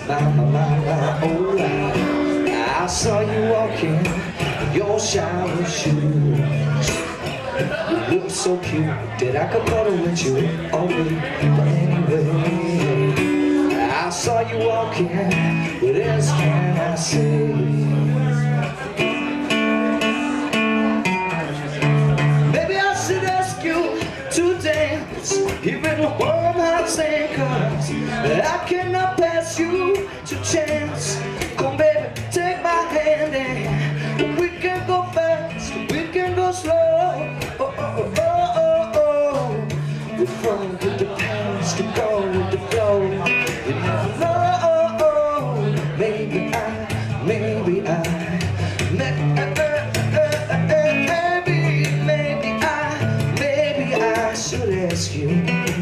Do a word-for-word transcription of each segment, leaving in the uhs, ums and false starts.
my, my, my, my, oh, I, I saw you walking in your shower shoes. You look so cute that I could cuddle with you all day. But anyway, I saw you walking, what else can I say? Maybe I should ask you to dance here in the warm hot sand, 'cause I cannot pass you to chance. Come baby, take my hand and we can go fast, we can go slow. Oh, oh, oh, oh, oh. We flow with the past, to go with the flow. You never know, oh, oh. Maybe I, maybe I, maybe, maybe I, maybe I should ask you.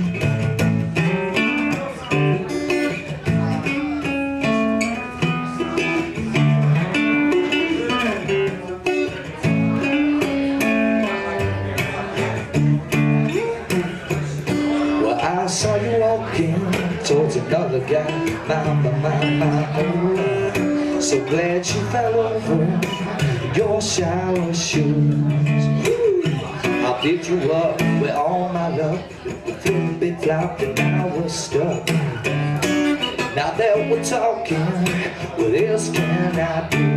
I saw you walking towards another guy, my, my, my, my, oh. So glad you fell over in your shower shoes. I picked you up with all my love, with a big flop and I was stuck. Now that we're talking, what else can I do?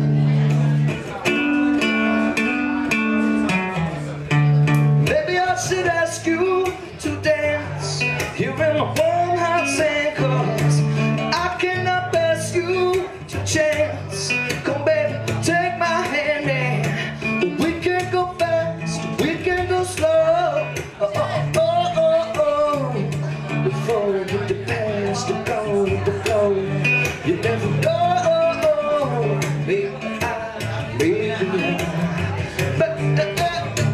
Maybe I should ask you to dance here in the warm hot sand, 'cause I cannot pass you to chance. Come baby, take my hand and we can go fast, we can go slow. Oh, oh, oh, oh, oh. We flow with the past, to go with the flow. You never know, oh, oh. Maybe I, maybe I, but uh,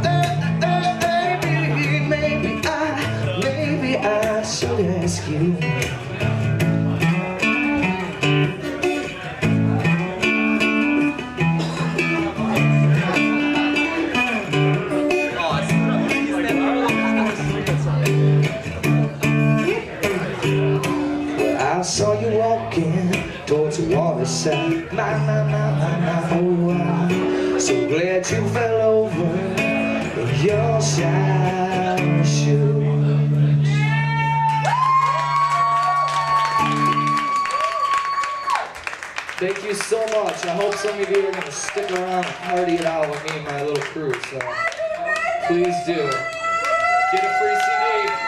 I should ask you. Well, I saw you walking towards the waterside. My, my, my, my, my, oh, I'm so glad you fell over in your shower shoes. Thank you so much. I hope some of you are going to stick around and party it out with me and my little crew. So please do. Get a free C D.